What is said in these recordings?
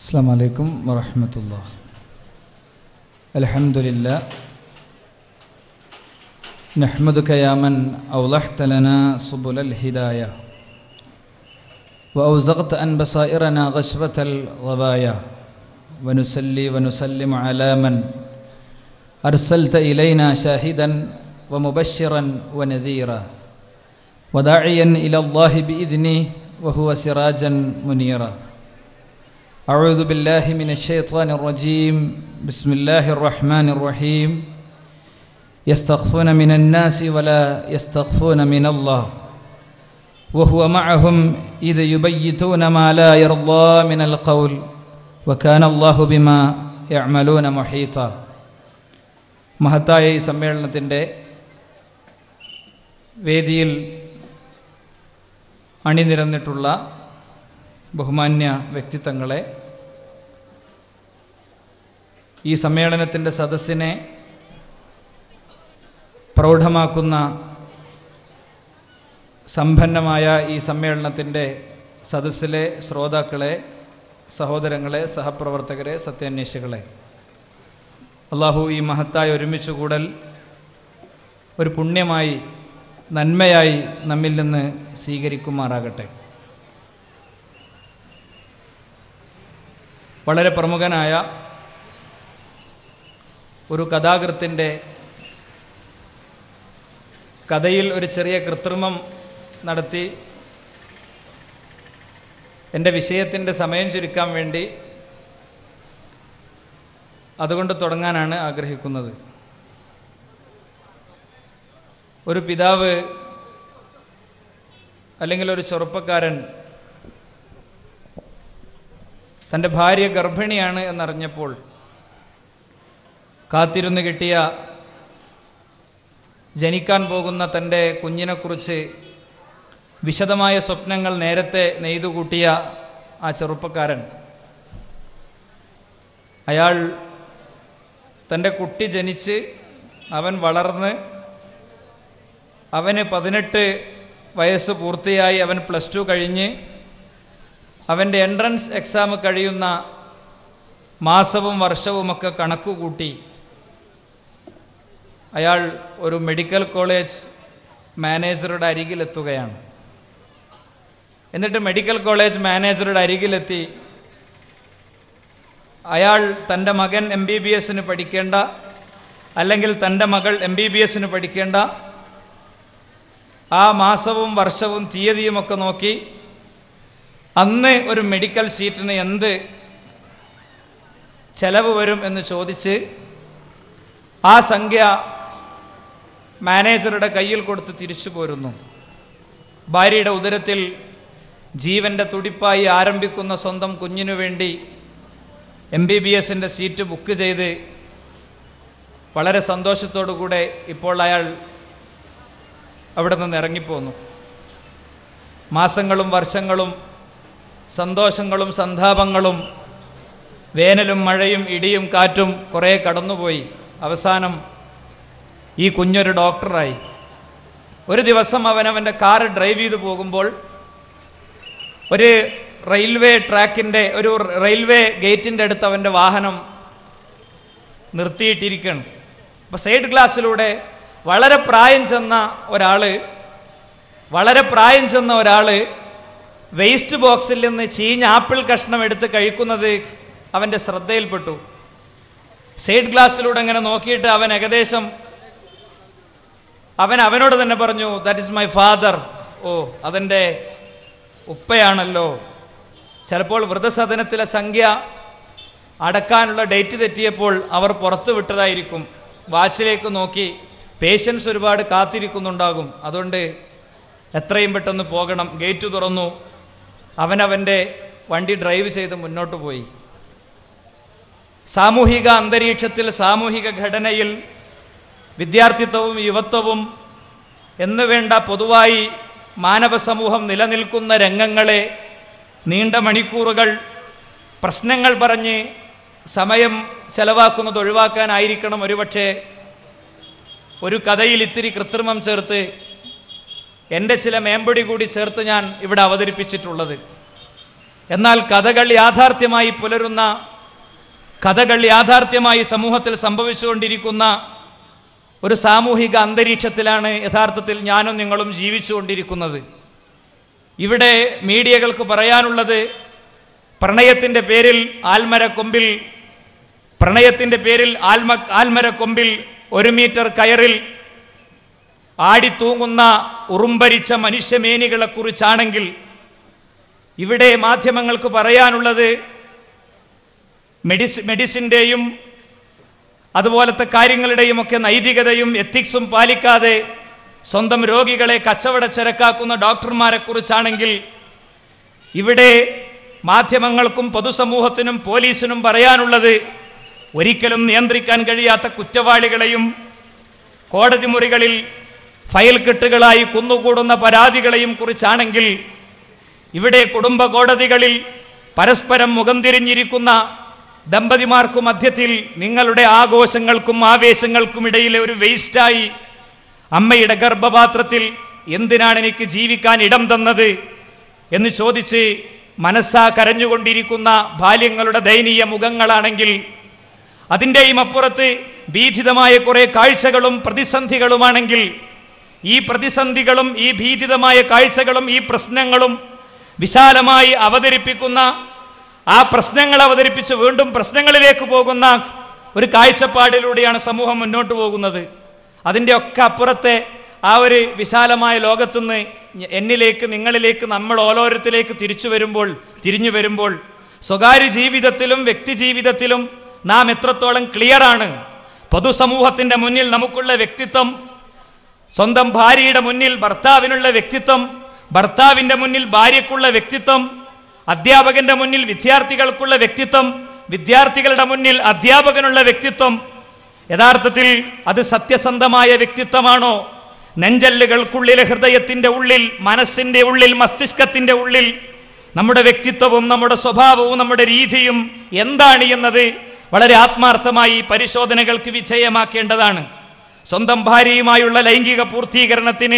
السلام عليكم ورحمة الله. الحمد لله نحمدك يا من أوضحت لنا سبل الهداية وأوزغت عن بصائرنا غشبة الغبايا ونسلي ونسلم على من أرسلت إلينا شاهدا ومبشرا ونذيرا وداعيا إلى الله بإذنه وهو سراجا منيرا. أعوذ بالله من الشيطان الرجيم. بسم الله الرحمن الرحيم. يستخفون من الناس ولا يستخفون من الله وهو معهم إذ يبيتون ما لا يرضى من القول وكان الله بما يعملون محيطا. മഹത്തായ ഈ സമ്മേളനത്തിൻ്റെ വേദിയിൽ അണിനിരന്നിട്ടുള്ള ബഹുമാന്യ വ്യക്തിത്വങ്ങളെ, ഈ സമ്മേളനത്തിൻ്റെ സദസ്സിനെ പ്രൗഢമാക്കുന്ന സമ്പന്നമായ ഈ സമ്മേളനത്തിൻ്റെ സദസ്സിലെ ശ്രോതാക്കളെ, സഹോദരങ്ങളെ, സഹപ്രവർത്തകരെ, സത്യാന്വേഷികളെ, അള്ളാഹു ഈ മഹത്തായ ഒരുമിച്ച് കൂടൽ ഒരു പുണ്യമായി, നന്മയായി നമ്മിൽ നിന്ന് സ്വീകരിക്കുമാറാകട്ടെ. വളരെ പ്രമുഖനായ ഒരു കഥാകൃത്തിൻ്റെ കഥയിൽ ഒരു ചെറിയ കൃത്രിമം നടത്തി എൻ്റെ വിഷയത്തിൻ്റെ സമയം ചുരുക്കാൻ വേണ്ടി അതുകൊണ്ട് തുടങ്ങാനാണ് ആഗ്രഹിക്കുന്നത്. ഒരു പിതാവ് അല്ലെങ്കിൽ ഒരു ചെറുപ്പക്കാരൻ തൻ്റെ ഭാര്യ ഗർഭിണിയാണ് എന്നറിഞ്ഞപ്പോൾ കാത്തിരുന്ന് കിട്ടിയ ജനിക്കാൻ പോകുന്ന തൻ്റെ കുഞ്ഞിനെക്കുറിച്ച് വിശദമായ സ്വപ്നങ്ങൾ നേരത്തെ നെയ്തുകൂട്ടിയ ആ ചെറുപ്പക്കാരൻ, അയാൾ തൻ്റെ കുട്ടി ജനിച്ച് അവൻ വളർന്ന് അവന് 18 വയസ്സ് പൂർത്തിയായി, അവൻ +2 കഴിഞ്ഞ് അവൻ്റെ എൻട്രൻസ് എക്സാം കഴിയുന്ന മാസവും വർഷവുമൊക്കെ കണക്കുകൂട്ടി അയാൾ ഒരു മെഡിക്കൽ കോളേജ് മാനേജറുടെ അരികിലെത്തുകയാണ്. എന്നിട്ട് മെഡിക്കൽ കോളേജ് മാനേജറുടെ അരികിലെത്തി അയാൾ തൻ്റെ മകൻ MBBS പഠിക്കേണ്ട, അല്ലെങ്കിൽ തൻ്റെ മകൾ MBBS പഠിക്കേണ്ട ആ മാസവും വർഷവും തീയതിയുമൊക്കെ നോക്കി അന്ന് ഒരു മെഡിക്കൽ ഷീറ്റിന് എന്ത് ചെലവ് വരും എന്ന് ചോദിച്ച് ആ സംഖ്യ മാനേജറുടെ കയ്യിൽ കൊടുത്ത് തിരിച്ചു പോരുന്നു. ഭാര്യയുടെ ഉദരത്തിൽ ജീവൻ്റെ തുടിപ്പായി ആരംഭിക്കുന്ന സ്വന്തം കുഞ്ഞിനു വേണ്ടി MBBS സീറ്റ് ബുക്ക് ചെയ്ത് വളരെ സന്തോഷത്തോടു കൂടെ ഇപ്പോൾ അയാൾ അവിടെ നിന്ന് ഇറങ്ങിപ്പോന്നു. മാസങ്ങളും വർഷങ്ങളും സന്തോഷങ്ങളും സന്താപങ്ങളും വേനലും മഴയും ഇടിയും കാറ്റും കുറേ കടന്നുപോയി. അവസാനം ഈ കുഞ്ഞൊരു ഡോക്ടറായി. ഒരു ദിവസം അവൻ്റെ കാർ ഡ്രൈവ് ചെയ്ത് പോകുമ്പോൾ ഒരു റെയിൽവേ ട്രാക്കിൻ്റെ, ഒരു റെയിൽവേ ഗേറ്റിൻ്റെ അടുത്ത് അവൻ്റെ വാഹനം നിർത്തിയിട്ടിരിക്കുകയാണ്. അപ്പോൾ സൈഡ് ഗ്ലാസ്സിലൂടെ വളരെ പ്രായം ചെന്ന ഒരാൾ വേസ്റ്റ് ബോക്സിൽ നിന്ന് ചീഞ്ഞ ആപ്പിൾ കഷ്ണം എടുത്ത് കഴിക്കുന്നത് അവൻ്റെ ശ്രദ്ധയിൽപ്പെട്ടു. സൈഡ് ഗ്ലാസ്സിലൂടെ അങ്ങനെ നോക്കിയിട്ട് അവൻ ഏകദേശം അവനോട് തന്നെ പറഞ്ഞു, ദാറ്റ് ഈസ് മൈ ഫാദർ. ഓ, അതെൻ്റെ ഉപ്പയാണല്ലോ. ചിലപ്പോൾ വൃദ്ധസദനത്തിലെ സംഖ്യ അടക്കാനുള്ള ഡേറ്റ് തെറ്റിയപ്പോൾ അവർ പുറത്തു വിട്ടതായിരിക്കും. വാച്ചിലേക്ക് നോക്കി പേഷ്യൻസ് ഒരുപാട് കാത്തിരിക്കുന്നുണ്ടാകും, അതുകൊണ്ട് എത്രയും പെട്ടെന്ന് പോകണം. ഗേറ്റ് തുറന്നു. അവൻ്റെ വണ്ടി ഡ്രൈവ് ചെയ്ത് മുന്നോട്ട് പോയി. സാമൂഹിക അന്തരീക്ഷത്തിൽ, സാമൂഹിക ഘടനയിൽ വിദ്യാർത്ഥിത്വവും യുവത്വവും എന്നുവേണ്ട പൊതുവായി മാനവ സമൂഹം നിലനിൽക്കുന്ന രംഗങ്ങളെ നീണ്ട മണിക്കൂറുകൾ പ്രശ്നങ്ങൾ പറഞ്ഞ് സമയം ചെലവാക്കുന്നത് ഒഴിവാക്കാനായിരിക്കണം ഒരുപക്ഷെ ഒരു കഥയിൽ ഇത്തിരി കൃത്രിമം ചേർത്ത് എൻ്റെ ചില മേമ്പൊടി കൂടി ചേർത്ത് ഞാൻ ഇവിടെ അവതരിപ്പിച്ചിട്ടുള്ളത്. എന്നാൽ കഥകൾ യാഥാർത്ഥ്യമായി പുലരുന്ന, കഥകൾ യാഥാർത്ഥ്യമായി സമൂഹത്തിൽ സംഭവിച്ചുകൊണ്ടിരിക്കുന്ന ഒരു സാമൂഹിക അന്തരീക്ഷത്തിലാണ് യഥാർത്ഥത്തിൽ ഞാനും നിങ്ങളും ജീവിച്ചുകൊണ്ടിരിക്കുന്നത്. ഇവിടെ മീഡിയകൾക്ക് പറയാനുള്ളത്, പ്രണയത്തിൻ്റെ പേരിൽ ആൽമരക്കൊമ്പിൽ, പ്രണയത്തിൻ്റെ പേരിൽ ആൽമരക്കൊമ്പിൽ 1 മീറ്റർ കയറിൽ ആടിത്തൂങ്ങുന്ന ഉറുമ്പരിച്ച മനുഷ്യമേനികളെക്കുറിച്ചാണെങ്കിൽ, ഇവിടെ മാധ്യമങ്ങൾക്ക് പറയാനുള്ളത് മെഡിസിൻ്റെയും അതുപോലത്തെ കാര്യങ്ങളുടെയും ഒക്കെ നൈതികതയും എത്തിക്സും പാലിക്കാതെ സ്വന്തം രോഗികളെ കച്ചവടച്ചരക്കാക്കുന്ന ഡോക്ടർമാരെ കുറിച്ചാണെങ്കിൽ, ഇവിടെ മാധ്യമങ്ങൾക്കും പൊതുസമൂഹത്തിനും പോലീസിനും പറയാനുള്ളത് ഒരിക്കലും നിയന്ത്രിക്കാൻ കഴിയാത്ത കുറ്റവാളികളെയും കോടതി മുറികളിൽ ഫയൽ കെട്ടുകളായി കുന്നുകൂടുന്ന പരാതികളെയും കുറിച്ചാണെങ്കിൽ, ഇവിടെ കുടുംബ കോടതികളിൽ പരസ്പരം മുഖം തിരിഞ്ഞിരിക്കുന്ന ദമ്പതിമാർക്കു മധ്യത്തിൽ നിങ്ങളുടെ ആഘോഷങ്ങൾക്കും ആവേശങ്ങൾക്കും ഇടയിലെ ഒരു വേസ്റ്റായി അമ്മയുടെ ഗർഭപാത്രത്തിൽ എന്തിനാണ് എനിക്ക് ജീവിക്കാൻ ഇടം തന്നത് എന്ന് ചോദിച്ച് മനസ്സാ കരഞ്ഞുകൊണ്ടിരിക്കുന്ന ബാല്യങ്ങളുടെ ദയനീയ മുഖങ്ങളാണെങ്കിൽ, അതിൻ്റെയും അപ്പുറത്ത് ഭീതിതമായ കുറേ കാഴ്ചകളും പ്രതിസന്ധികളുമാണെങ്കിൽ, ഈ പ്രതിസന്ധികളും ഈ ഭീതിതമായ കാഴ്ചകളും ഈ പ്രശ്നങ്ങളും വിശാലമായി അവതരിപ്പിക്കുന്ന, ആ പ്രശ്നങ്ങൾ അവതരിപ്പിച്ച് വീണ്ടും പ്രശ്നങ്ങളിലേക്ക് പോകുന്ന ഒരു കാഴ്ചപ്പാടിലൂടെയാണ് സമൂഹം മുന്നോട്ട് പോകുന്നത്. അതിൻ്റെ ഒക്കെ അപ്പുറത്തെ ആ ഒരു വിശാലമായ ലോകത്തുനിന്ന് എന്നിലേക്ക്, നിങ്ങളിലേക്ക്, നമ്മൾ ഓരോരുത്തരിലേക്ക് തിരിഞ്ഞു വരുമ്പോൾ സ്വകാര്യ ജീവിതത്തിലും വ്യക്തി ജീവിതത്തിലും നാം എത്രത്തോളം ക്ലിയറാണ്. പൊതുസമൂഹത്തിൻ്റെ മുന്നിൽ നമുക്കുള്ള വ്യക്തിത്വം, സ്വന്തം ഭാര്യയുടെ മുന്നിൽ ഭർത്താവിനുള്ള വ്യക്തിത്വം, ഭർത്താവിൻ്റെ മുന്നിൽ ഭാര്യയ്ക്കുള്ള വ്യക്തിത്വം, അധ്യാപകന്റെ മുന്നിൽ വിദ്യാർത്ഥികൾക്കുള്ള വ്യക്തിത്വം, വിദ്യാർത്ഥികളുടെ മുന്നിൽ അധ്യാപകനുള്ള വ്യക്തിത്വം, യഥാർത്ഥത്തിൽ അത് സത്യസന്ധമായ വ്യക്തിത്വമാണോ? നെഞ്ചല്ലുകൾക്കുള്ളിലെ, ഹൃദയത്തിൻ്റെ ഉള്ളിൽ, മനസ്സിൻ്റെ ഉള്ളിൽ, മസ്തിഷ്കത്തിൻ്റെ ഉള്ളിൽ നമ്മുടെ വ്യക്തിത്വവും നമ്മുടെ സ്വഭാവവും നമ്മുടെ രീതിയും എന്താണ് എന്നത് വളരെ ആത്മാർത്ഥമായി പരിശോധനകൾക്ക് വിധേയമാക്കേണ്ടതാണ്. സ്വന്തം ഭാര്യയുമായുള്ള ലൈംഗിക പൂർത്തീകരണത്തിന്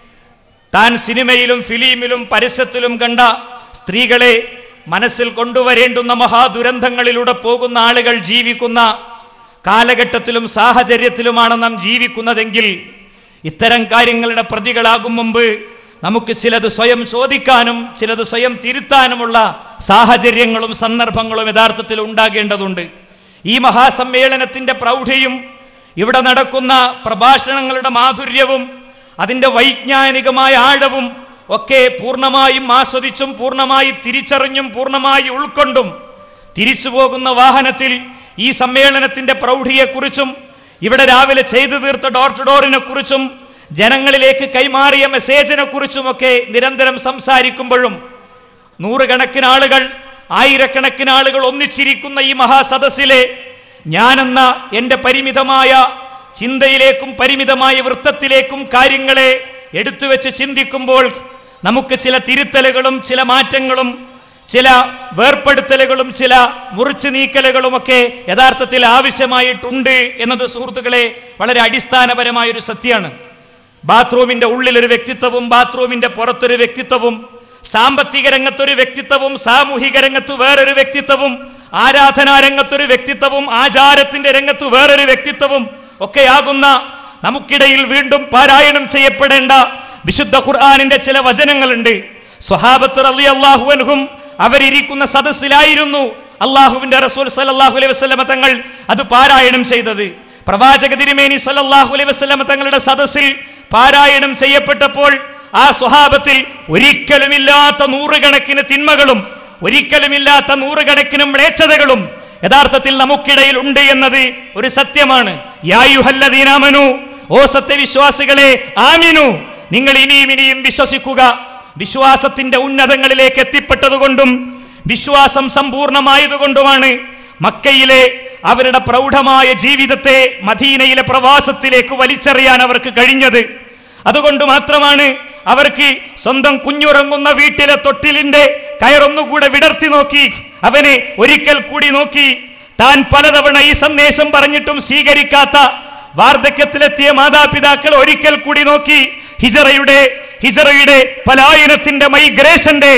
താൻ സിനിമയിലും ഫിലിമിലും പരസ്യത്തിലും കണ്ട സ്ത്രീകളെ മനസ്സിൽ കൊണ്ടുവരേണ്ടുന്ന മഹാദുരന്തങ്ങളിലൂടെ പോകുന്ന ആളുകൾ ജീവിക്കുന്ന കാലഘട്ടത്തിലും സാഹചര്യത്തിലുമാണ് നാം ജീവിക്കുന്നതെങ്കിൽ, ഇത്തരം കാര്യങ്ങളുടെ പ്രതികളാകും മുമ്പ് നമുക്ക് ചിലത് സ്വയം ചോദിക്കാനും ചിലത് സ്വയം തിരുത്താനുമുള്ള സാഹചര്യങ്ങളും സന്ദർഭങ്ങളും യഥാർത്ഥത്തിൽ ഉണ്ടാകേണ്ടതുണ്ട്. ഈ മഹാസമ്മേളനത്തിൻ്റെ പ്രൗഢിയും ഇവിടെ നടക്കുന്ന പ്രഭാഷണങ്ങളുടെ മാധുര്യവും അതിൻ്റെ വൈജ്ഞാനികമായ ആഴവും ഒക്കെ പൂർണ്ണമായും ആസ്വദിച്ചും പൂർണ്ണമായി തിരിച്ചറിഞ്ഞും പൂർണ്ണമായി ഉൾക്കൊണ്ടും തിരിച്ചു പോകുന്ന വാഹനത്തിൽ ഈ സമ്മേളനത്തിൻ്റെ പ്രൗഢിയെക്കുറിച്ചും ഇവിടെ രാവിലെ ചെയ്തു തീർത്ത ഡോർ ടു ഡോറിനെ കുറിച്ചും ജനങ്ങളിലേക്ക് കൈമാറിയ മെസ്സേജിനെ കുറിച്ചുമൊക്കെ നിരന്തരം സംസാരിക്കുമ്പോഴും നൂറുകണക്കിന് ആളുകൾ, ആയിരക്കണക്കിന് ആളുകൾ ഒന്നിച്ചിരിക്കുന്ന ഈ മഹാസദസ്സിലെ ഞാനെന്ന എൻ്റെ പരിമിതമായ ചിന്തയിലേക്കും പരിമിതമായ വൃത്തത്തിലേക്കും കാര്യങ്ങളെ എടുത്തുവെച്ച് ചിന്തിക്കുമ്പോൾ നമുക്ക് ചില തിരുത്തലുകളും ചില മാറ്റങ്ങളും ചില വേർപ്പെടുത്തലുകളും ചില മുറിച്ചു നീക്കലുകളുമൊക്കെ യഥാർത്ഥത്തിൽ ആവശ്യമായിട്ടുണ്ട് എന്നത് സുഹൃത്തുക്കളെ വളരെ അടിസ്ഥാനപരമായൊരു സത്യമാണ്. ബാത്റൂമിൻ്റെ ഉള്ളിലൊരു വ്യക്തിത്വവും ബാത്റൂമിൻ്റെ പുറത്തൊരു വ്യക്തിത്വവും, സാമ്പത്തിക രംഗത്തൊരു വ്യക്തിത്വവും സാമൂഹിക രംഗത്ത് വേറൊരു വ്യക്തിത്വവും, ആരാധനാ രംഗത്തൊരു വ്യക്തിത്വവും ആചാരത്തിൻ്റെ രംഗത്ത് വേറൊരു വ്യക്തിത്വവും ഒക്കെയാകുന്ന നമുക്കിടയിൽ വീണ്ടും പാരായണം ചെയ്യപ്പെടേണ്ട വിശുദ്ധ ഖുർആനിന്റെ ചില വചനങ്ങളുണ്ട്. സ്വഹാബത്ത് റളിയല്ലാഹു അൻഹും അവരിയ്ക്കുന്ന സദസ്സിലായിരുന്നു അല്ലാഹുവിന്റെ റസൂൽ സല്ലല്ലാഹു അലൈഹി വസല്ലം തങ്ങൾ അത് പാരായണം ചെയ്തത്. പ്രവാചക തിരുമേനി സല്ലല്ലാഹു അലൈഹി വസല്ലം തങ്ങളുടെ സദസ്സിൽ പാരായണം ചെയ്യപ്പെട്ടപ്പോൾ ആ സ്വഹാബത്തിൽ ഒരിക്കലുമില്ലാത്ത നൂറുകണക്കിന് തിന്മകളും ഒരിക്കലുമില്ലാത്ത നൂറുകണക്കിന് മ്ലേച്ഛതകളും യഥാർത്ഥത്തിൽ നമുക്കിടയിൽ ഉണ്ട് എന്നത് ഒരു സത്യമാണ്. യാ അയ്യുഹല്ലദീന ആമനൂ, ഓ സത്യവിശ്വാസികളെ, ആമിനു, നിങ്ങൾ ഇനിയും വിശ്വസിക്കുക. വിശ്വാസത്തിന്റെ ഉന്നതങ്ങളിലേക്ക് എത്തിപ്പെട്ടതുകൊണ്ടും വിശ്വാസം സമ്പൂർണമായതുകൊണ്ടുമാണ് മക്കയിലെ അവരുടെ പ്രൗഢമായ ജീവിതത്തെ മദീനയിലെ പ്രവാസത്തിലേക്ക് വലിച്ചെറിയാൻ അവർക്ക് കഴിഞ്ഞത്. അതുകൊണ്ട് മാത്രമാണ് അവർക്ക് സ്വന്തം കുഞ്ഞുറങ്ങുന്ന വീട്ടിലെ തൊട്ടിലിന്റെ കയറൊന്നുകൂടെ വിടർത്തി നോക്കി, അവനെ ഒരിക്കൽ കൂടി നോക്കി, താൻ പലതവണ ഈ സന്ദേശം പറഞ്ഞിട്ടും സ്വീകരിക്കാത്ത വാർദ്ധക്യത്തിലെത്തിയ മാതാപിതാക്കൾ ഒരിക്കൽ കൂടി നോക്കി, ഹിജറയുടെ പലായനത്തിന്റെ മൈഗ്രേഷന്റെ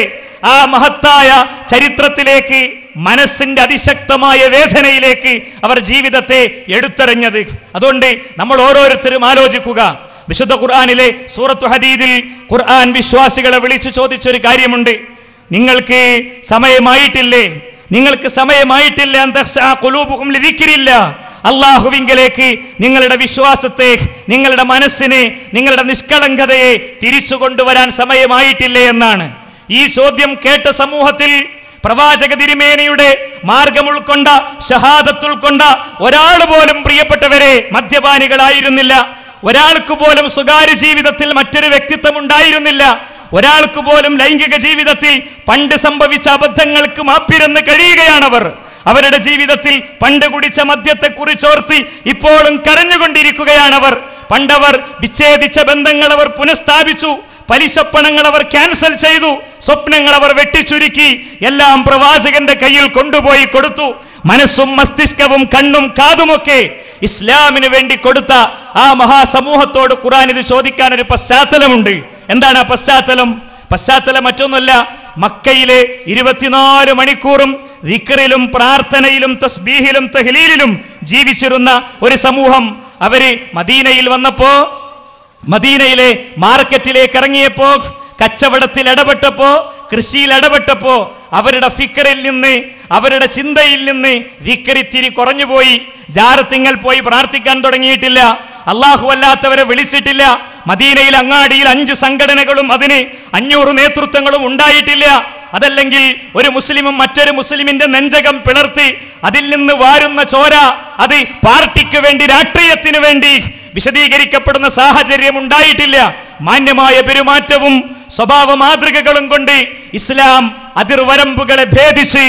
ആ മഹത്തായ ചരിത്രത്തിലേക്ക്, മനസ്സിന്റെ അതിശക്തമായ വേദനയിലേക്ക് അവർ ജീവിതത്തെ എടുത്തെറിഞ്ഞത്. അതുകൊണ്ട് നമ്മൾ ഓരോരുത്തരും ആലോചിക്കുക. വിശുദ്ധ ഖുർആനിലെ സൂറത്തു ഹദീദിൽ ഖുർആൻ വിശ്വാസികളെ വിളിച്ചു ചോദിച്ചൊരു കാര്യമുണ്ട്. നിങ്ങൾക്ക് സമയമായിട്ടില്ലേ? നിങ്ങൾക്ക് സമയമായിട്ടില്ല? ഖുലൂബുഹും ലിദിക്രില്ല. അല്ലാഹുവിങ്കലേക്ക് നിങ്ങളുടെ വിശ്വാസത്തെ, നിങ്ങളുടെ മനസ്സിനെ, നിങ്ങളുടെ നിഷ്കളങ്കതയെ തിരിച്ചു കൊണ്ടുവരാൻ സമയമായിട്ടില്ലേ എന്നാണ്. ഈ ചോദ്യം കേട്ട സമൂഹത്തിൽ പ്രവാചക തിരുമേനിയുടെ മാർഗം ഉൾക്കൊണ്ട, ഷഹാദത്ത് ഉൾക്കൊണ്ട ഒരാൾ പോലും, പ്രിയപ്പെട്ടവരെ, മദ്യപാനികളായിരുന്നില്ല. ഒരാൾക്ക് പോലും സ്വകാര്യ ജീവിതത്തിൽ മറ്റൊരു വ്യക്തിത്വം ഉണ്ടായിരുന്നില്ല. ഒരാൾക്ക് പോലും ലൈംഗിക ജീവിതത്തിൽ പണ്ട് സംഭവിച്ച അബദ്ധങ്ങൾക്ക് മാപ്പിരന്ന് കഴിയുകയാണവർ. അവരുടെ ജീവിതത്തിൽ പണ്ട് കുടിച്ച മദ്യത്തെ കുറിച്ചോർത്ത് ഇപ്പോഴും കരഞ്ഞുകൊണ്ടിരിക്കുകയാണവർ. പണ്ടവർ വിച്ഛേദിച്ച ബന്ധങ്ങൾ അവർ പുനഃസ്ഥാപിച്ചു. പലിശപ്പണങ്ങൾ അവർ ക്യാൻസൽ ചെയ്തു. സ്വപ്നങ്ങൾ അവർ വെട്ടിച്ചുരുക്കി. എല്ലാം പ്രവാചകന്റെ കയ്യിൽ കൊണ്ടുപോയി കൊടുത്തു. മനസ്സും മസ്തിഷ്കവും കണ്ണും കാതുമൊക്കെ ഇസ്ലാമിന് വേണ്ടി കൊടുത്ത ആ മഹാസമൂഹത്തോട് ഖുർആൻ ഇത് ചോദിക്കാൻ ഒരു പശ്ചാത്തലമുണ്ട്. എന്താണ് ആ പശ്ചാത്തലം? പശ്ചാത്തലം മറ്റൊന്നുമല്ല, മക്കയിലെ 24 മണിക്കൂറും ദിക്റിലും പ്രാർത്ഥനയിലും തസ്ബീഹിലും തഹ്ലീലിലും ജീവിച്ചിരുന്ന ഒരു സമൂഹം അവര് മദീനയിൽ വന്നപ്പോ, മദീനയിലെ മാർക്കറ്റിലേക്ക് ഇറങ്ങിയപ്പോ, കച്ചവടത്തിൽ ഇടപെട്ടപ്പോ, കൃഷിയിൽ ഇടപെട്ടപ്പോ അവരുടെ ഫിക്റിൽ നിന്ന്, അവരുടെ ചിന്തയിൽ നിന്ന് ദിക്റിത്തിരി കുറഞ്ഞുപോയി. ജാറത്തിങ്ങൾ പോയി പ്രാർത്ഥിക്കാൻ തുടങ്ങിയിട്ടില്ല. അല്ലാഹു അല്ലാത്തവരെ വിളിച്ചിട്ടില്ല. മദീനയിൽ അങ്ങാടിയിൽ 5 സംഘടനകളും അതിന് 500 നേതൃത്വങ്ങളും ഉണ്ടായിട്ടില്ല. അതല്ലെങ്കിൽ ഒരു മുസ്ലിമും മറ്റൊരു മുസ്ലിമിന്റെ നെഞ്ചകം പിളർത്തി അതിൽ നിന്ന് വാരുന്ന ചോര അത് പാർട്ടിക്ക് വേണ്ടി, രാഷ്ട്രീയത്തിന് വേണ്ടി വിശദീകരിക്കപ്പെടുന്ന സാഹചര്യം ഉണ്ടായിട്ടില്ല. മാന്യമായ പെരുമാറ്റവും സ്വഭാവ മാതൃകകളും കൊണ്ട് ഇസ്ലാം അതിർവരമ്പുകളെ ഭേദിച്ച്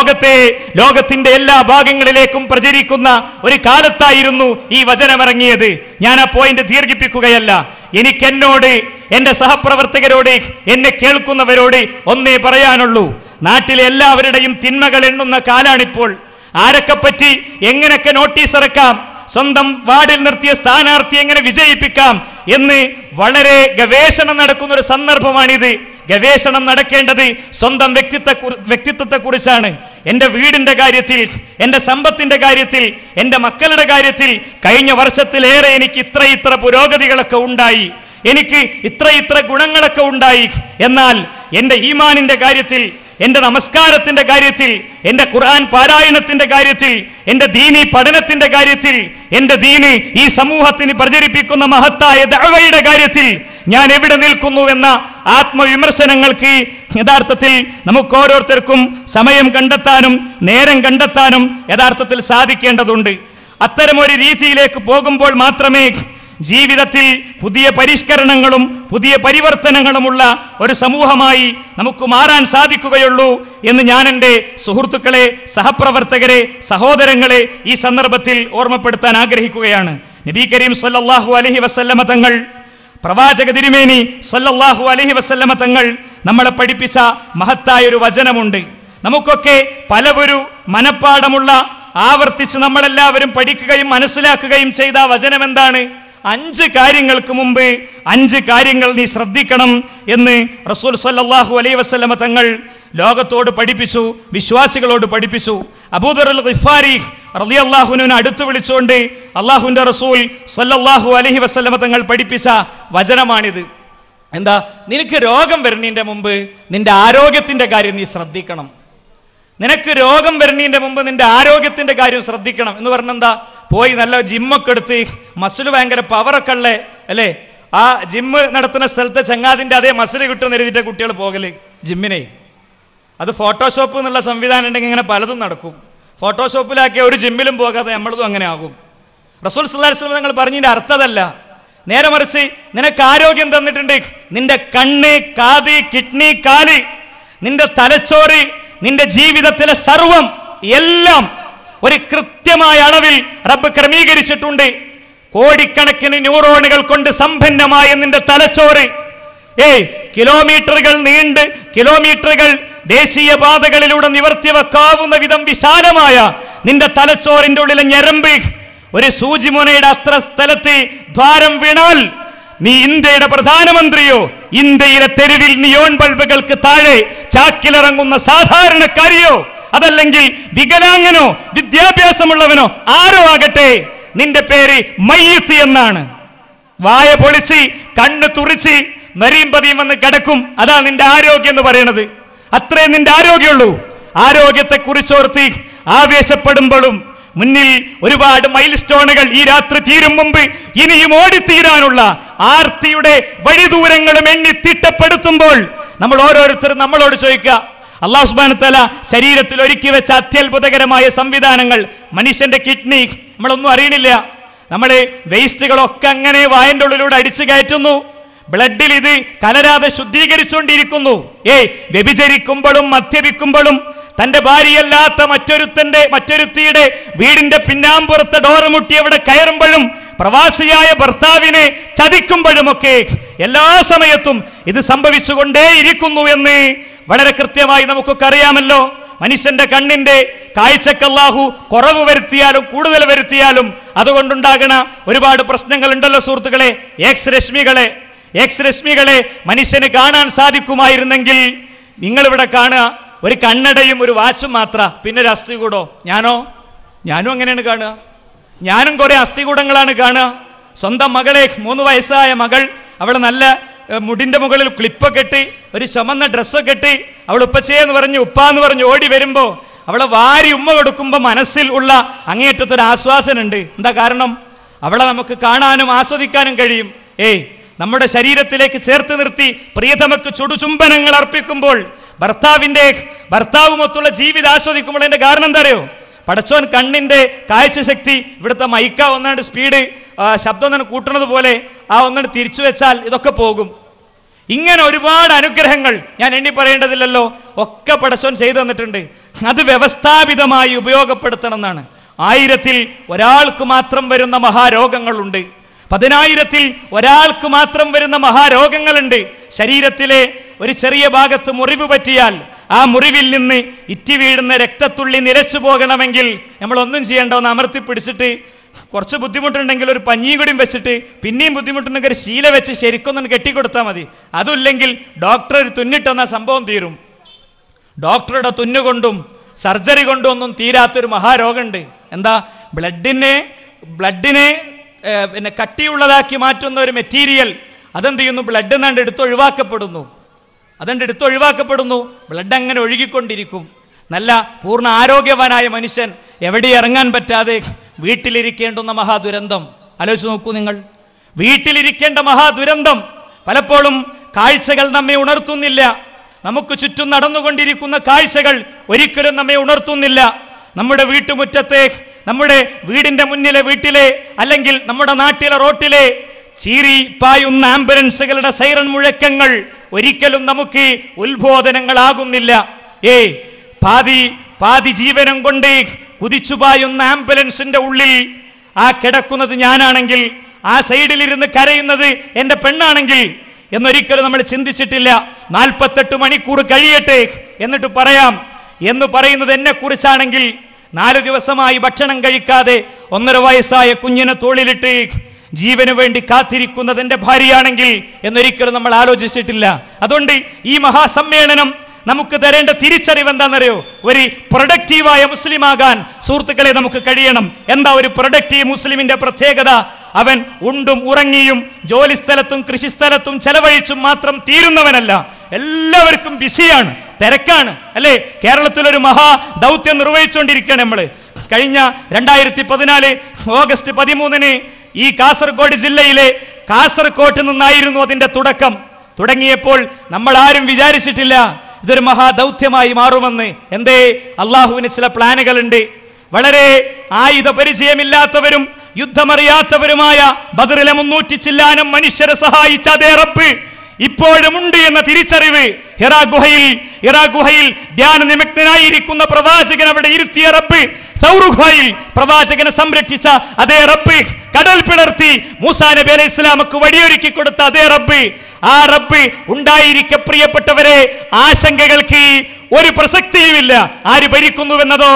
ലോകത്തിന്റെ എല്ലാ ഭാഗങ്ങളിലേക്കും പ്രചരിക്കുന്ന ഒരു കാലത്തായിരുന്നു ഈ വചനമിറങ്ങിയത്. ഞാൻ ആ പോയിന്റ് ദീർഘിപ്പിക്കുകയല്ല. എനിക്കെന്നോട്, എന്റെ സഹപ്രവർത്തകരോട്, എന്നെ കേൾക്കുന്നവരോട് ഒന്നേ പറയാനുള്ളൂ. നാട്ടിലെ എല്ലാവരുടെയും തിന്മകൾ എണ്ണുന്ന കാലാണിപ്പോൾ. ആരൊക്കെ പറ്റി എങ്ങനെയൊക്കെ നോട്ടീസ് ഇറക്കാം, സ്വന്തം വാർഡിൽ നിർത്തിയ സ്ഥാനാർത്ഥി എങ്ങനെ വിജയിപ്പിക്കാം എന്ന് വളരെ ഗവേഷണം നടക്കുന്ന ഒരു സന്ദർഭമാണിത്. ഗവേഷണം നടക്കേണ്ടത് സ്വന്തം വ്യക്തിത്വത്തെ കുറിച്ചാണ്. എന്റെ വീടിന്റെ കാര്യത്തിൽ, എന്റെ സമ്പത്തിന്റെ കാര്യത്തിൽ, എന്റെ മക്കളുടെ കാര്യത്തിൽ കഴിഞ്ഞ വർഷത്തിലേറെ എനിക്ക് ഇത്ര പുരോഗതികളൊക്കെ ഉണ്ടായി, എനിക്ക് ഇത്ര ഗുണങ്ങളൊക്കെ ഉണ്ടായി. എന്നാൽ എന്റെ ഈമാനിന്റെ കാര്യത്തിൽ, എന്റെ നമസ്കാരത്തിന്റെ കാര്യത്തിൽ, എന്റെ ഖുർആൻ പാരായണത്തിന്റെ കാര്യത്തിൽ, എന്റെ ദീനി പഠനത്തിന്റെ കാര്യത്തിൽ, എന്റെ ദീന് ഈ സമൂഹത്തിന് പ്രചരിപ്പിക്കുന്ന മഹത്തായ ദഅവയുടെ കാര്യത്തിൽ ഞാൻ എവിടെ നിൽക്കുന്നു എന്ന ആത്മവിമർശനങ്ങൾക്ക് യഥാർത്ഥത്തിൽ നമുക്ക് ഓരോരുത്തർക്കും സമയം കണ്ടെത്താനും നേരം കണ്ടെത്താനും യഥാർത്ഥത്തിൽ സാധിക്കേണ്ടതുണ്ട്. അത്തരമൊരു രീതിയിലേക്ക് പോകുമ്പോൾ മാത്രമേ ജീവിതത്തിൽ പുതിയ പരിഷ്കരണങ്ങളും പുതിയ പരിവർത്തനങ്ങളുമുള്ള ഒരു സമൂഹമായി നമുക്ക് മാറാൻ സാധിക്കുകയുള്ളൂ എന്ന് ഞാൻ എൻ്റെ സുഹൃത്തുക്കളെ, സഹപ്രവർത്തകരെ, സഹോദരങ്ങളെ ഈ സന്ദർഭത്തിൽ ഓർമ്മപ്പെടുത്താൻ ആഗ്രഹിക്കുകയാണ്. നബി കരീം സല്ലല്ലാഹു അലൈഹി വസല്ലമ തങ്ങൾ, പ്രവാചക തിരുമേനി സല്ലല്ലാഹു അലൈഹി വസല്ലമ തങ്ങൾ നമ്മളെ പഠിപ്പിച്ച മഹത്തായ ഒരു വചനമുണ്ട്. നമുക്കൊക്കെ പലവരും മനപ്പാടമുള്ള, ആവർത്തിച്ച് നമ്മളെല്ലാവരും പഠിക്കുകയും മനസ്സിലാക്കുകയും ചെയ്ത വചനം എന്താണ്? 5 കാര്യങ്ങൾക്ക് മുമ്പ് 5 കാര്യങ്ങൾ നീ ശ്രദ്ധിക്കണം എന്ന് റസൂൽ സല്ലല്ലാഹു അലൈഹി വസല്ലമ തങ്ങൾ ലോകത്തോട് പഠിപ്പിച്ചു, വിശ്വാസികളോട് പഠിപ്പിച്ചു. അബൂദർ അൽ ഗിഫാരി റളിയല്ലാഹു അൻഹുവിനെ അടുത്ത് വിളിച്ചുകൊണ്ട് അല്ലാഹുവിന്റെ റസൂൽ സല്ലല്ലാഹു അലൈഹി വസല്ലമ തങ്ങൾ പഠിപ്പിച്ച വചനമാണിത്. എന്താ? നിനക്ക് രോഗം വരുന്നതിന്റെ മുമ്പ് നിന്റെ ആരോഗ്യത്തിന്റെ കാര്യം നീ ശ്രദ്ധിക്കണം. നിനക്ക് രോഗം വരുന്നതിന്റെ മുമ്പ് നിന്റെ ആരോഗ്യത്തിന്റെ കാര്യം ശ്രദ്ധിക്കണം എന്ന് പറഞ്ഞെന്താ? പോയി നല്ല ജിമ്മൊക്കെ എടുത്ത്, മസിൽ ഭയങ്കര പവറൊക്കെ ഉള്ളേ അല്ലേ, ആ ജിമ്മ് നടത്തുന്ന സ്ഥലത്തെ ചങ്ങാതിന്റെ അതേ മസിൽ കിട്ടുമെന്ന് എഴുതിയിട്ട് കുട്ടികൾ പോകല് ജിമ്മിനെ. അത് ഫോട്ടോഷോപ്പ് എന്നുള്ള സംവിധാനം ഉണ്ടെങ്കിൽ ഇങ്ങനെ പലതും നടക്കും. ഫോട്ടോഷോപ്പിലാക്കിയ ഒരു ജിമ്മിലും പോകാതെ നമ്മളതും അങ്ങനെ ആകും. റസൂൽ സല്ലല്ലാഹു അലൈഹി വസല്ലം തങ്ങൾ പറഞ്ഞതിന്റെ അർത്ഥമല്ല, നേരെ മറിച്ച് നിനക്ക് ആരോഗ്യം തന്നിട്ടുണ്ട്. നിന്റെ കണ്ണ്, കാത്, കിഡ്നി, കാല്, നിന്റെ തലച്ചോറ്, നിന്റെ ജീവിതത്തിലെ സർവം എല്ലാം ഒരു കൃത്യമായ അളവിൽ റബ്ബ് ക്രമീകരിച്ചിട്ടുണ്ട്. കോടിക്കണക്കിന് ന്യൂറോണുകൾ കൊണ്ട് സമ്പന്നമായ നിന്റെ തലച്ചോറ്, കിലോമീറ്ററുകൾ നീണ്ട്, കിലോമീറ്ററുകൾ ദേശീയ പാതകളിലൂടെ നിവർത്തി വെക്കാവുന്ന വിധം വിശാലമായ നിന്റെ തലച്ചോറിന്റെ ഉള്ളിലെ ഞരമ്പ് ഒരു സൂചിമുനയുടെ അത്ര സ്ഥലത്ത് ദ്വാരം വീണാൽ നീ ഇന്ത്യയുടെ പ്രധാനമന്ത്രിയോ, ഇന്ത്യയിലെ തെരുവിൽ നിയോൺ ബൾബുകൾക്ക് താഴെ ചാക്കിലിറങ്ങുന്ന സാധാരണക്കാരിയോ, അതല്ലെങ്കിൽ വികലാംഗനോ വിദ്യാഭ്യാസമുള്ളവനോ ആരോ ആകട്ടെ, നിന്റെ പേര് മയ്യിത്ത് എന്നാണ്. വായ പൊളിച്ച് കണ്ണ് തുറിച്ച് നരിയും പതിയും വന്ന് കിടക്കും. അതാ നിന്റെ ആരോഗ്യം എന്ന് പറയുന്നത്. അത്രേ നിന്റെ ആരോഗ്യമുള്ളൂ. ആരോഗ്യത്തെ കുറിച്ചോർത്ത് ആവേശപ്പെടുമ്പോഴും മുന്നിൽ ഒരുപാട് മൈൽ സ്റ്റോണുകൾ ഈ രാത്രി തീരും മുമ്പ് ഇനിയും ഓടിത്തീരാനുള്ള ആർത്തിയുടെ വഴിദൂരങ്ങളും എണ്ണി തിട്ടപ്പെടുത്തുമ്പോൾ നമ്മൾ ഓരോരുത്തരും നമ്മളോട് ചോദിക്കുക, അല്ലാഹു സുബ്ഹാനഹു വ തആല ശരീരത്തിൽ ഒരുക്കി വെച്ച അത്യത്ഭുതകരമായ സംവിധാനങ്ങൾ, മനുഷ്യന്റെ കിഡ്നി നമ്മളൊന്നും അറിയണില്ല. നമ്മൾ വേസ്റ്റുകളൊക്കെ അങ്ങനെ വായന്റെ ഉള്ളിലൂടെ അടിച്ചു കയറ്റുന്നു. ബ്ലഡിൽ ഇത് കലരാതെ ശുദ്ധീകരിച്ചുകൊണ്ടിരിക്കുന്നു. വ്യഭിചരിക്കുമ്പോഴും മദ്യപിക്കുമ്പോഴും തന്റെ ഭാര്യയല്ലാത്ത മറ്റൊരുത്തിയുടെ വീടിന്റെ പിന്നാമ്പുറത്തെ ഡോറ് മുട്ടി അവിടെ കയറുമ്പോഴും പ്രവാസിയായ ഭർത്താവിനെ ചതിക്കുമ്പോഴുമൊക്കെ എല്ലാ സമയത്തും ഇത് സംഭവിച്ചുകൊണ്ടേയിരിക്കുന്നു എന്ന് വളരെ കൃത്യമായി നമുക്കൊക്കെ അറിയാമല്ലോ. മനുഷ്യന്റെ കണ്ണിന്റെ കാഴ്ചക്ക് അല്ലാഹു കുറവ് വരുത്തിയാലും കൂടുതൽ വരുത്തിയാലും അതുകൊണ്ടുണ്ടാകുന്ന ഒരുപാട് പ്രശ്നങ്ങൾ ഉണ്ടല്ലോ സുഹൃത്തുക്കളെ. എക്സ് രശ്മികളെ മനുഷ്യന് കാണാൻ സാധിക്കുമായിരുന്നെങ്കിൽ നിങ്ങളിവിടെ കാണുക ഒരു കണ്ണടയും ഒരു വാച്ചും മാത്ര, പിന്നെ ഒരു അസ്ഥികൂടോ. ഞാനും അങ്ങനെയാണ് കാണുക. ഞാനും കുറെ അസ്ഥികൂടങ്ങളാണ് കാണുക. സ്വന്തം മകളെ, 3 വയസ്സായ മകൾ, അവൾ നല്ല മുടിന്റെ മുകളിൽ ക്ലിപ്പൊക്കെ ഇട്ട് ഒരു ചുമന്ന ഡ്രസ്സൊക്കെ ഇട്ട് അവൾ ഉപ്പച്ചേന്ന് പറഞ്ഞ് ഉപ്പാന്ന് പറഞ്ഞ് ഓടി വരുമ്പോ അവളെ വാരി ഉമ്മ കൊടുക്കുമ്പോൾ മനസ്സിൽ ഉള്ള അങ്ങേറ്റത്തൊരു ആസ്വാദനുണ്ട്. എന്താ കാരണം? അവളെ നമുക്ക് കാണാനും ആസ്വദിക്കാനും കഴിയും. നമ്മുടെ ശരീരത്തിലേക്ക് ചേർത്ത് നിർത്തി പ്രിയതമക്ക് ചുടുചുംബനങ്ങൾ അർപ്പിക്കുമ്പോൾ ഭർത്താവുമൊത്തുള്ള ജീവിതം ആസ്വദിക്കുമ്പോൾ അതിന്റെ കാരണം എന്താ അറിയോ? പടച്ചോൻ കണ്ണിന്റെ കാഴ്ചശക്തി, ഇവിടുത്തെ മൈക്ക ഒന്നാണ്ട് സ്പീഡ് ശബ്ദം ഒന്നാണ് കൂട്ടുന്നത് പോലെ ഒന്നാണ് തിരിച്ചു വെച്ചാൽ ഇതൊക്കെ പോകും. ഇങ്ങനെ ഒരുപാട് അനുഗ്രഹങ്ങൾ ഞാൻ എണ്ണി പറയേണ്ടതില്ലല്ലോ, ഒക്കെ പടച്ചോൻ ചെയ്തു തന്നിട്ടുണ്ട്. അത് വ്യവസ്ഥാപിതമായി ഉപയോഗപ്പെടുത്തണം എന്നാണ്. 1000-ൽ ഒരാൾക്ക് മാത്രം വരുന്ന മഹാരോഗങ്ങളുണ്ട്. 10,000-ൽ ഒരാൾക്ക് മാത്രം വരുന്ന മഹാരോഗങ്ങളുണ്ട്. ശരീരത്തിലെ ഒരു ചെറിയ ഭാഗത്ത് മുറിവ് പറ്റിയാൽ ആ മുറിവിൽ നിന്ന് ഇറ്റി വീഴുന്ന രക്തത്തുള്ളി നിലച്ചു പോകണമെങ്കിൽ നമ്മളൊന്നും ചെയ്യേണ്ട, ഒന്ന് അമർത്തി പിടിച്ചിട്ട് കുറച്ച് ബുദ്ധിമുട്ടുണ്ടെങ്കിൽ ഒരു പഞ്ഞിയും കൂടിയും വെച്ചിട്ട് പിന്നെയും ബുദ്ധിമുട്ടുണ്ടെങ്കിൽ ഒരു ശീല വെച്ച് ശരിക്കൊന്നും കെട്ടിക്കൊടുത്താൽ മതി. അതുമില്ലെങ്കിൽ ഡോക്ടർ ഒരു തുന്നിട്ടെന്ന സംഭവം തീരും. ഡോക്ടറുടെ തുന്നുകൊണ്ടും സർജറി കൊണ്ടും ഒന്നും തീരാത്തൊരു മഹാരോഗമുണ്ട്. എന്താ? ബ്ലഡിനെ പിന്നെ കട്ടിയുള്ളതാക്കി മാറ്റുന്ന ഒരു മെറ്റീരിയൽ അതെന്ത് ചെയ്യുന്നു? ബ്ലഡ് എന്നാണ്ട് എടുത്തൊഴിവാക്കപ്പെടുന്നു. ബ്ലഡ് അങ്ങനെ ഒഴുകിക്കൊണ്ടിരിക്കും. നല്ല പൂർണ്ണ ആരോഗ്യവാനായ മനുഷ്യൻ എവിടെ ഇറങ്ങാൻ പറ്റാതെ വീട്ടിലിരിക്കേണ്ടുന്ന മഹാദുരന്തം ആലോചിച്ച് നോക്കൂ നിങ്ങൾ. വീട്ടിലിരിക്കേണ്ട മഹാദുരന്തം. പലപ്പോഴും കാഴ്ചകൾ നമ്മെ ഉണർത്തുന്നില്ല. നമുക്ക് ചുറ്റും നടന്നുകൊണ്ടിരിക്കുന്ന കാഴ്ചകൾ ഒരിക്കലും നമ്മെ ഉണർത്തുന്നില്ല. നമ്മുടെ വീട്ടുമുറ്റത്തെ, നമ്മുടെ വീടിന്റെ മുന്നിലെ വീട്ടിലെ, അല്ലെങ്കിൽ നമ്മുടെ നാട്ടിലെ റോട്ടിലെ ചീറി പായുന്ന ആംബുലൻസുകളുടെ സൈറൺ മുഴക്കങ്ങൾ ഒരിക്കലും നമുക്ക് ഉത്ബോധനങ്ങളാകുന്നില്ല. പാതി ജീവനം കൊണ്ട് കുതിച്ചു പായുന്ന ആംബുലൻസിന്റെ ഉള്ളിൽ കിടക്കുന്നത് ഞാനാണെങ്കിൽ, ആ സൈഡിലിരുന്ന് കരയുന്നത് എൻ്റെ പെണ്ണാണെങ്കിൽ എന്നൊരിക്കലും നമ്മൾ ചിന്തിച്ചിട്ടില്ല. 48 മണിക്കൂർ കഴിയട്ടെ എന്നിട്ട് പറയാം എന്ന് പറയുന്നത് എന്നെ കുറിച്ചാണെങ്കിൽ, 4 ദിവസമായി ഭക്ഷണം കഴിക്കാതെ 1.5 വയസ്സായ കുഞ്ഞിനെ തോളിലിട്ട് ജീവന് വേണ്ടി കാത്തിരിക്കുന്നത് എൻ്റെ ഭാര്യയാണെങ്കിൽ എന്നൊരിക്കലും നമ്മൾ ആലോചിച്ചിട്ടില്ല. അതുകൊണ്ട് ഈ മഹാസമ്മേളനം നമുക്ക് തരേണ്ട തിരിച്ചറിവ് എന്താണെന്നറിയോ? ഒരു പ്രൊഡക്റ്റീവായ മുസ്ലിം ആകാൻ സുഹൃത്തുക്കളെ നമുക്ക് കഴിയണം. എന്താ ഒരു പ്രൊഡക്റ്റീവ് മുസ്ലിമിന്റെ പ്രത്യേകത? അവൻ ഉണ്ടും ഉറങ്ങിയും ജോലിസ്ഥലത്തും കൃഷിസ്ഥലത്തും ചെലവഴിച്ചും മാത്രം തീരുന്നവനല്ല. എല്ലാവർക്കും ബിസിയാണ്, തിരക്കാണ് അല്ലേ? കേരളത്തിലൊരു മഹാ ദൗത്യം നിർവഹിച്ചുകൊണ്ടിരിക്കുകയാണ് നമ്മൾ. കഴിഞ്ഞ 2014 ഓഗസ്റ്റ് 13 ഈ കാസർഗോഡ് ജില്ലയിലെ കാസർകോട്ട് നിന്നായിരുന്നു അതിന്റെ തുടങ്ങിയപ്പോൾ നമ്മൾ ആരും വിചാരിച്ചിട്ടില്ല ഇതൊരു മഹാദൗത്യമായി മാറുമെന്ന്. എന്തേ? അള്ളാഹുവിന് ചില പ്ലാനുകളുണ്ട്. വളരെ ആയുധ പരിചയമില്ലാത്തവരും യുദ്ധമറിയാത്തവരുമായ ബദറിലെ 300 ചില്ലാനം മനുഷ്യരെ സഹായിച്ച അതേ റബ്ബ് ഇപ്പോഴും ഉണ്ട് എന്ന തിരിച്ചറിവ് ഹിറാ ഗുഹയിൽ ധ്യാന നിമഗ്നനായിരിക്കുന്ന പ്രവാചകൻ അവിടെ ഇരുത്തിയ റബ്ബ്, സൗർ ഗുഹയിൽ പ്രവാചകനെ സംരക്ഷിച്ച അതേ റബ്ബ്, കടൽ പിളർത്തി മൂസാ നബി അലൈഹി ഇസ്ലാമക്ക് വഴിയൊരുക്കി കൊടുത്ത അതേ റബ്ബ്, ആ റബ്ബ് ഉണ്ടായിരിക്കെ പ്രിയപ്പെട്ടവരെ ആശങ്കകൾക്ക് ഒരു പ്രസക്തിയുമില്ല. ആര് ഭരിക്കുന്നുവെന്നതോ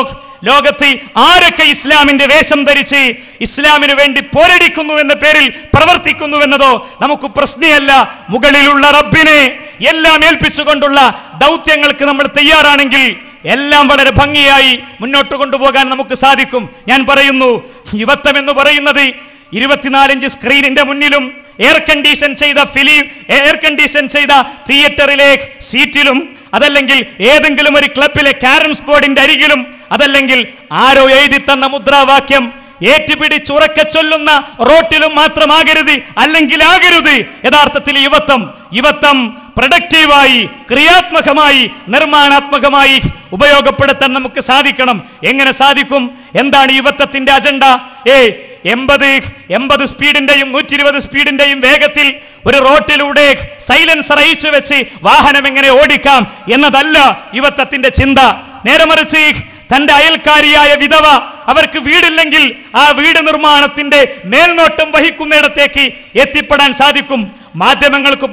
ലോകത്ത് ആരൊക്കെ ഇസ്ലാമിന്റെ വേഷം ധരിച്ച് ഇസ്ലാമിന് വേണ്ടി പോരടിക്കുന്നു എന്ന പേരിൽ പ്രവർത്തിക്കുന്നു എന്നതോ നമുക്ക് പ്രശ്നമല്ല. മുകളിലുള്ള റബ്ബിനെ എല്ലാം ഏൽപ്പിച്ചുകൊണ്ടുള്ള ദൗത്യങ്ങൾക്ക് നമ്മൾ തയ്യാറാണെങ്കിൽ എല്ലാം വളരെ ഭംഗിയായി മുന്നോട്ട് കൊണ്ടുപോകാൻ നമുക്ക് സാധിക്കും. ഞാൻ പറയുന്നു, യുവത്വം എന്ന് പറയുന്നത് 24 ഇഞ്ച് സ്ക്രീനിന്റെ മുന്നിലും എയർ കണ്ടീഷൻ ചെയ്ത തിയേറ്ററിലെ സീറ്റിലും, അതല്ലെങ്കിൽ ഏതെങ്കിലും ഒരു ക്ലബിലെ കാരംസ് ബോർഡിന്റെ അരികിലും, അതല്ലെങ്കിൽ ആരോ എഴുതി തന്ന മുദ്രാവാക്യം ഏറ്റുപിടിച്ചുറക്കെ ചൊല്ലുന്ന റോട്ടിലും മാത്രമാകരുത്, അല്ലെങ്കിൽ ആകരുത്. യഥാർത്ഥത്തിൽ യുവത്വം പ്രൊഡക്റ്റീവായി, ക്രിയാത്മകമായി, നിർമ്മാണാത്മകമായി ഉപയോഗപ്പെടുത്താൻ നമുക്ക് സാധിക്കണം. എങ്ങനെ സാധിക്കും? എന്താണ് യുവത്വത്തിന്റെ അജണ്ട? 80 സ്പീഡിന്റെയും 120 സ്പീഡിന്റെയും വേഗത്തിൽ ഒരു റോട്ടിലൂടെ സൈലൻസർ അയച്ചു വെച്ച് വാഹനം എങ്ങനെ ഓടിക്കാം എന്നതല്ല യുവത്വത്തിന്റെ ചിന്ത. നേരെ മറിച്ച് തന്റെ അയൽക്കാരിയായ വിധവ, അവർക്ക് വീടില്ലെങ്കിൽ ആ വീട് നിർമ്മാണത്തിന്റെ മേൽനോട്ടം വഹിക്കുന്നിടത്തേക്ക് എത്തിപ്പെടാൻ സാധിക്കും. മാധ്യമങ്ങൾക്ക്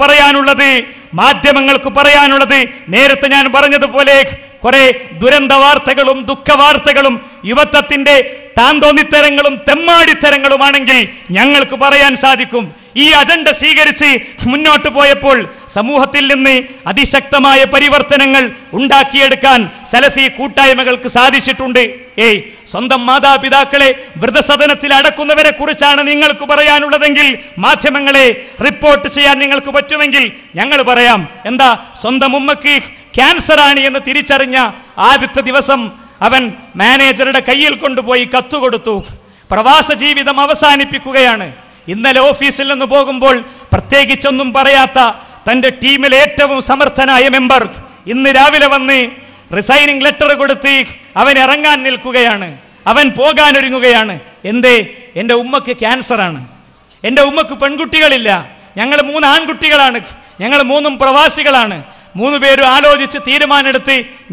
പറയാനുള്ളത് നേരത്തെ ഞാൻ പറഞ്ഞതുപോലെ കുറെ ദുരന്ത വാർത്തകളും ദുഃഖ വാർത്തകളും യുവത്വത്തിന്റെ താന്തോന്നിത്തരങ്ങളും തെമ്മാടിത്തരങ്ങളുമാണെങ്കിൽ ഞങ്ങൾക്ക് പറയാൻ സാധിക്കും. ഈ അജണ്ട സ്വീകരിച്ച് മുന്നോട്ട് പോയപ്പോൾ സമൂഹത്തിൽ നിന്ന് അതിശക്തമായ പരിവർത്തനങ്ങൾ ഉണ്ടാക്കിയെടുക്കാൻ സലഫി കൂട്ടായ്മകൾക്ക് സാധിച്ചിട്ടുണ്ട്. സ്വന്തം മാതാപിതാക്കളെ വൃദ്ധസദനത്തിൽ അടക്കുന്നവരെ കുറിച്ചാണ് നിങ്ങൾക്ക് പറയാനുള്ളതെങ്കിൽ, മാധ്യമങ്ങളെ റിപ്പോർട്ട് ചെയ്യാൻ നിങ്ങൾക്ക് പറ്റുമെങ്കിൽ ഞങ്ങൾ പറയാം. എന്താ? സ്വന്തം ഉമ്മക്ക് ക്യാൻസർ ആണ് എന്ന് തിരിച്ചറിഞ്ഞ ആദ്യത്തെ ദിവസം അവൻ മാനേജറുടെ കയ്യിൽ കൊണ്ടുപോയി കത്തുകൊടുത്തു. പ്രവാസ ജീവിതം അവസാനിപ്പിക്കുകയാണ്. ഇന്നലെ ഓഫീസിൽ നിന്ന് പോകുമ്പോൾ പ്രത്യേകിച്ചൊന്നും പറയാത്ത തന്റെ ടീമിലെ ഏറ്റവും സമർത്ഥനായ മെമ്പർ ഇന്ന് രാവിലെ വന്ന് റിസൈനിങ് ലെറ്റർ കൊടുത്ത് അവൻ ഇറങ്ങാൻ നിൽക്കുകയാണ്. അവൻ പോകാൻ ഒരുങ്ങുകയാണ്. എന്തേ? എൻ്റെ ഉമ്മക്ക് ക്യാൻസറാണ്, എൻ്റെ ഉമ്മക്ക് പെൺകുട്ടികളില്ല, ഞങ്ങൾ 3 ആൺകുട്ടികളാണ്, ഞങ്ങൾ 3 പ്രവാസികളാണ്. 3 പേരും ആലോചിച്ച് തീരുമാനമെടുത്ത്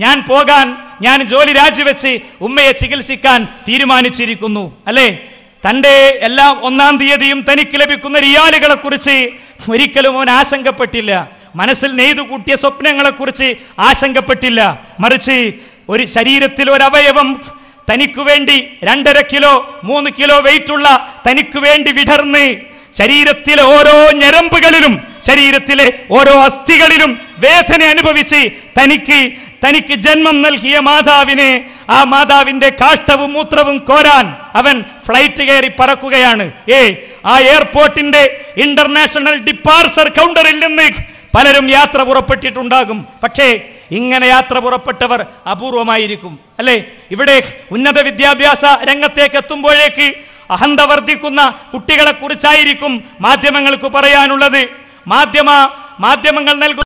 ഞാൻ ജോലി രാജിവെച്ച് ഉമ്മയെ ചികിത്സിക്കാൻ തീരുമാനിച്ചിരിക്കുന്നു. അല്ലേ? തൻ്റെ എല്ലാ 1-ാം തീയതിയും തനിക്ക് ലഭിക്കുന്ന റിയാലുകളെ കുറിച്ച് ഒരിക്കലും അവൻ ആശങ്കപ്പെട്ടില്ല. മനസ്സിൽ നെയ്തു കൂട്ടിയ സ്വപ്നങ്ങളെ കുറിച്ച് ആശങ്കപ്പെട്ടില്ല. മറിച്ച് ഒരു ശരീരത്തിൽ ഒരവയവം തനിക്ക് വേണ്ടി 2.5 കിലോ 3 കിലോ വെയിറ്റുള്ള തനിക്ക് വേണ്ടി വിടർന്ന് ശരീരത്തിലെ ഓരോ ഞരമ്പുകളിലും ശരീരത്തിലെ ഓരോ അസ്ഥികളിലും വേദന അനുഭവിച്ച് തനിക്ക് ജന്മം നൽകിയ മാതാവിനെ, ആ മാതാവിന്റെ കാഷ്ടവും മൂത്രവും കോരാൻ അവൻ ഫ്ലൈറ്റ് കയറി പറക്കുകയാണ്. ആ എയർപോർട്ടിന്റെ ഇന്റർനാഷണൽ ഡിപ്പാർച്ചർ കൗണ്ടറിൽ നിന്ന് പലരും യാത്ര പുറപ്പെട്ടിട്ടുണ്ടാകും. പക്ഷേ ഇങ്ങനെ യാത്ര പുറപ്പെട്ടവർ അപൂർവമായിരിക്കും. അല്ലേ? ഇവിടെ ഉന്നത വിദ്യാഭ്യാസ രംഗത്തേക്ക് എത്തുമ്പോഴേക്ക് അഹന്ത വർദ്ധിക്കുന്ന കുട്ടികളെ കുറിച്ചായിരിക്കും മാധ്യമങ്ങൾക്ക് പറയാനുള്ളത്. മാധ്യമങ്ങൾ നൽകുന്ന